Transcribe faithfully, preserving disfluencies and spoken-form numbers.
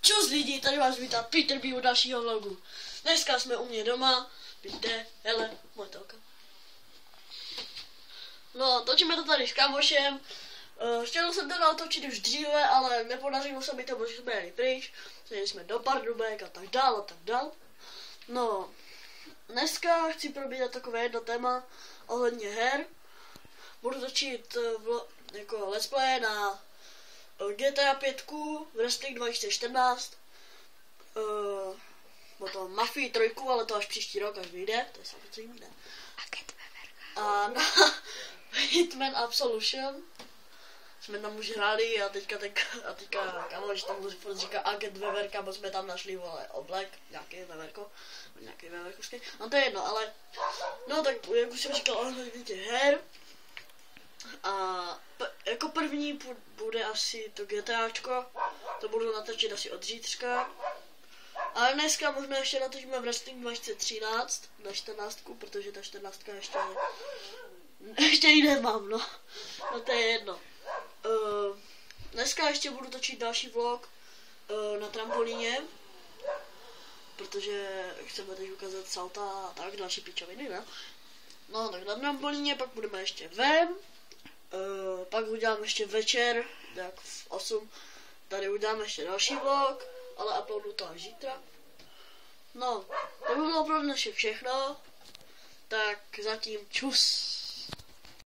Čus lidi, tady vás vítá Peter B u dalšího vlogu. Dneska jsme u mě doma, vidíte, hele, moje telka. No, točíme to tady s kámošem. Uh, chtěl jsem to natočit už dříve, ale nepodařilo se mi to, protože jsme jeli pryč. Jeli jsme do Pardubek a tak dál a tak dál. No, dneska chci probírat takové jedno téma ohledně her. Budu točit uh, jako let's play na G T A pět, Wrestling dva tisíce čtrnáct, uh, potom Mafii tři, ale to až příští rok, až vyjde, to je samozřejmě ne. A na Hitman Absolution jsme tam už hráli a teďka, teďka, a teďka kamož tam říká Agent Veverka, bo jsme tam našli vole oblek, nějaký veverko, nějaký veverkovský, no to je jedno, ale no tak jak už jsem říkal, ohledně her. A p- jako první bude asi to GTAčko, to budu natočit asi od zítřka. Ale dneska možná ještě natočíme Wrestling dva tisíce třináct na čtrnáctku, protože ta čtrnáctka ještě, ještě ji nemám, no. No to je jedno. Uh, dneska ještě budu točit další vlog uh, na trampolíně, protože chceme teď ukázat salta a tak, další pičoviny, ne? No tak na trampolíně, pak budeme ještě ven. Uh, pak udělám ještě večer, tak v osm, tady udělám ještě další vlog, ale uploadu to až zítra. No, to by bylo pro dnešek všechno, tak zatím čus.